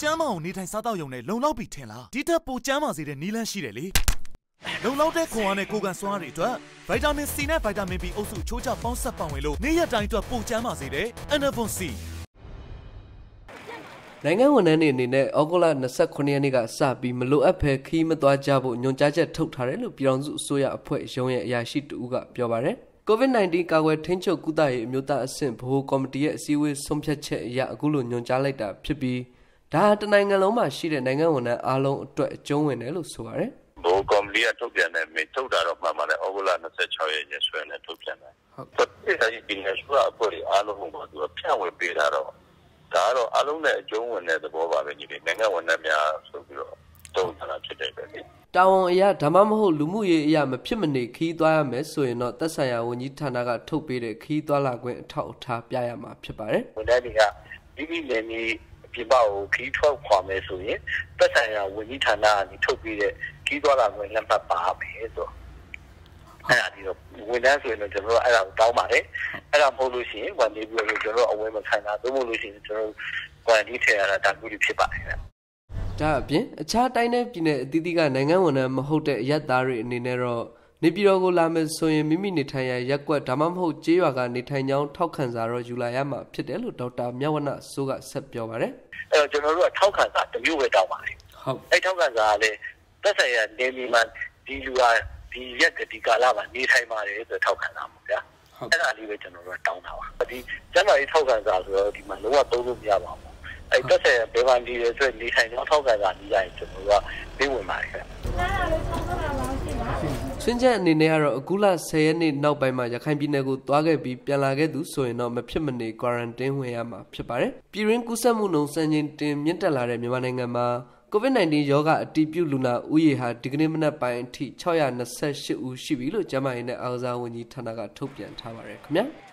ကျမ်းမာအောင်နေထိုင်စားသောက်ရုံနဲ့လုံလောက်ပြီးထင်လားဒီထက်ပိုကျမ်းမာစေတဲ့နည်းလမ်းရှိတယ်လေလုံလောက်တဲ့ခွန်အားနဲ့ကိုယ်ကန်စွမ်းအားတွေအတွက်ဗိုက်တာမင် C နဲ့ဗိုက်တာမင် B အုပ်စုချိုးချပေါင်းစပ်ပံ့ဝင်လို့နေ့ရက်တိုင်းအတွက်ပိုကျမ်းမာစေတဲ့ Enervon C နိုင်ငံဝန်ထမ်းတွေအနေနဲ့ဩဂုတ်လ29ရက်နေ့ကစပြီးမလိုအပ်ဘဲခီးမသွားကြဖို့ညွှန်ကြားချက်ထုတ်ထားတယ်လို့ပြည်ထောင်စုအစိုးရအဖွဲ့ရုံးရဲ့အရာရှိတဦးကပြောပါတယ်။ COVID-19 ကာကွယ်ထိန်းချုပ်ကုသရေးအမျိုးသားအဆင့်ဗဟိုကော်မတီရဲ့အစည်းအဝေးဆုံးဖြတ်ချက်အရအခုလိုညွှန်ကြားလိုက်တာဖြစ်ပြီးဒါဟာတနိုင်ငံလုံးမှာရှိတဲ့နိုင်ငံဝန်ထမ်းအားလုံးအတွက်အကျုံးဝင်တယ်လို့ဆိုပါတယ်။ဗဟိုကော်မတီကထုတ်ပြန်တဲ့မိန့်ထုတ်တာတော့မှန်ပါတယ်။ဩဂုတ်လ26ရက်ရက်စွဲနဲ့ထုတ်ပြန်တယ်။ဟုတ်ကဲ့။ဒီနေ့ဆိုအဖွဲ့အားလုံးကိုသူကဖြန့်ဝေပေးတာတော့ဒါကတော့အားလုံးနဲ့အကျုံးဝင်တဲ့သဘောပါပဲညီလေးနိုင်ငံဝန်ထမ်းများဆိုပြီးတော့တုံ့ပြန်တာဖြစ်တယ်ပဲလေတာဝန်အရာဒါမှမဟုတ်လူမှုရေးအရာမဖြစ်မနေခီးသွားရမယ်ဆိုရင်တော့သက်ဆိုင်ရာဝန်ကြီးဌာနကထုတ်ပေးတဲ့ခီးသွားလာခွင့်အထောက်အထားပြရမှာဖြစ်ပါတယ်ဝန်ထမ်းတွေကဒီနေ့နေပြပကိုခီးထွက်ခွာမယ်ဆိုရင်သက်ဆိုင်ရာဝန်ကြီးဌာနကနေထုတ်ပေးတဲ့ခီးသွားလာခွင့်လက်မှတ်ပါမယ်ဆိုအဲ့ဒါဒီတော့ဝန်ထမ်းဆိုရင်တော့ကျွန်တော်တို့အဲ့ဒါကိုတောင်းပါတယ်အဲ့ဒါမဟုတ်လို့ရှိရင်ဝန်ကြီးပြောလို့ကျွန်တော်အဝယ်မခံတာသို့မဟုတ်လို့ရှိရင်ကျွန်တော်ဝန်ကြီးထည့်ရတာဒါမျိုးဖြစ်ပါတယ်ဒါအပြင်အခြားတိုင်းနယ်ပြည်နယ်အသီးသီးကနိုင်ငံဝန်ထမ်းမဟုတ်တဲ့အရပ်သားတွေအနေနဲ့တော့နေပြည်တော်ကိုလာမယ်ဆိုရင်မိမိနေထိုင်ရာရပ်ကွက်ဒါမှမဟုတ်ကျေးရွာကနေထိုင်ကြောင်းထောက်ခံစာတော့ယူလာရမှာဖြစ်တယ်လို့ဒေါက်တာမြတ်ဝဏ္ဏစိုးကဆက်ပြောပါတယ်။အဲ့တော့ကျွန်တော်တို့ကထောက်ခံစာတစ်မျိုးပဲတောင်းပါတယ်။ဟုတ်။အဲ့ထောက်ခံစာကလည်းသက်ဆိုင်ရာနေပြည်တော်ဒီလူဟာဒီရက်ဒီကာလမှာနေထိုင်ပါတယ်ဆိုထောက်ခံစာပေါ့ဗျာ။ဟုတ်။အဲ့ဒါလေးပဲကျွန်တော်တို့တောင်းတာပါ။ဒီကျန်းမာရေးထောက်ခံစာဆိုတော့ဒီမှာလုံးဝသုံးလို့မရပါဘူး။အဲ့တက်ဆက်ဘယ်မှာဒီလဲဆိုနေထိုင်တော့ထောက်ခံစာနေရရင်ကျွန်တော်တို့ကပြေးဝင်ပါတယ်ခင်ဗျဆွင်းချက်အနေနဲ့ကတော့အခုလ10ရက်နေ့နောက်ပိုင်းမှာရခိုင်ပြည်နယ်ကိုသွားခဲ့ပြီးပြန်လာခဲ့သူဆိုရင်တော့မဖြစ်မနေ quarantine ဝင်ရမှာဖြစ်ပါတယ်ပြည်ရင်းကူးစက်မှုနှုန်းစံချိန်တင်မြင့်တက်လာတဲ့မြန်မာနိုင်ငံမှာ COVID-19 ရောဂါအတည်ပြုလူနာဦးရေဟာဒီကနေ့မနက်ပိုင်းအထိ628ဦးရှိပြီလို့ကျန်းမာရေးနဲ့အားကစားဝန်ကြီးဌာနကထုတ်ပြန်ထားပါတယ်ခင်ဗျာ